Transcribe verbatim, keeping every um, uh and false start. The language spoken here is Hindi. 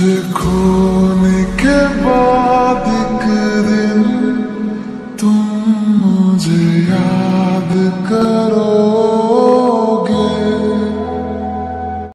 तुझे खोने के बाद एक दिन तुम मुझे याद